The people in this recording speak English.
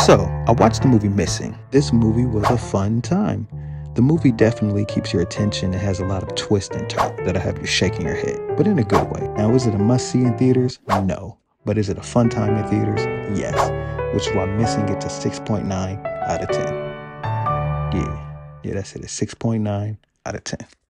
So, I watched the movie Missing. This movie was a fun time. The movie definitely keeps your attention and has a lot of twists and turns that'll have you shaking your head, but in a good way. Now, is it a must-see in theaters? No. But is it a fun time in theaters? Yes. Which is why Missing gets a 6.9 out of 10. Yeah, that's it. A 6.9 out of 10.